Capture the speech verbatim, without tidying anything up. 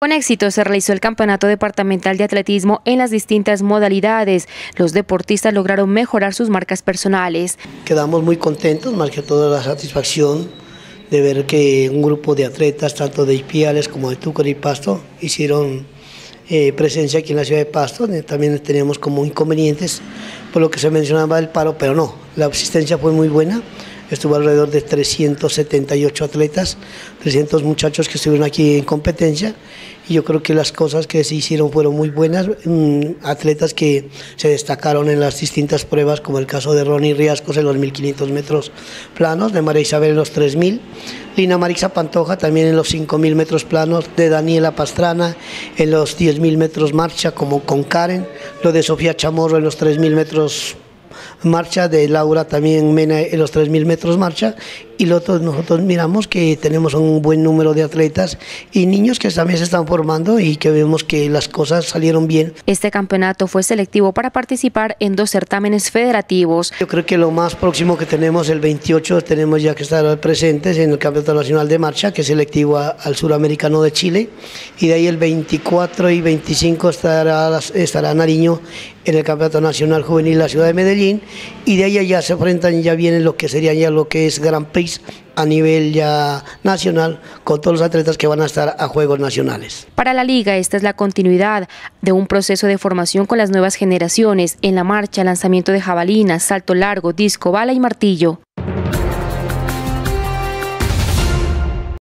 Con éxito se realizó el Campeonato Departamental de Atletismo en las distintas modalidades. Los deportistas lograron mejorar sus marcas personales. Quedamos muy contentos, más que todo la satisfacción de ver que un grupo de atletas, tanto de Ipiales como de Túcar y Pasto, hicieron eh, presencia aquí en la ciudad de Pasto. También teníamos como inconvenientes por lo que se mencionaba del paro, pero no, la asistencia fue muy buena. Estuvo alrededor de trescientos setenta y ocho atletas, trescientos muchachos que estuvieron aquí en competencia, y yo creo que las cosas que se hicieron fueron muy buenas. Um, atletas que se destacaron en las distintas pruebas, como el caso de Ronnie Riascos en los mil quinientos metros planos, de María Isabel en los tres mil, Lina Marixa Pantoja también en los cinco mil metros planos, de Daniela Pastrana en los diez mil metros marcha, como con Karen, lo de Sofía Chamorro en los tres mil metros marcha, de Laura también Mena en los tres mil metros marcha, y nosotros, nosotros miramos que tenemos un buen número de atletas y niños que también se están formando y que vemos que las cosas salieron bien. Este campeonato fue selectivo para participar en dos certámenes federativos. Yo creo que lo más próximo que tenemos, el veintiocho, tenemos ya que estar presentes en el Campeonato Nacional de Marcha, que es selectivo a, al Suramericano de Chile, y de ahí el veinticuatro y veinticinco estará, estará Nariño en el Campeonato Nacional Juvenil de la ciudad de Medellín, y de ahí ya se enfrentan, ya viene lo que sería ya lo que es Grand Prix a nivel ya nacional, con todos los atletas que van a estar a Juegos Nacionales. Para la Liga, esta es la continuidad de un proceso de formación con las nuevas generaciones en la marcha, lanzamiento de jabalina, salto largo, disco, bala y martillo.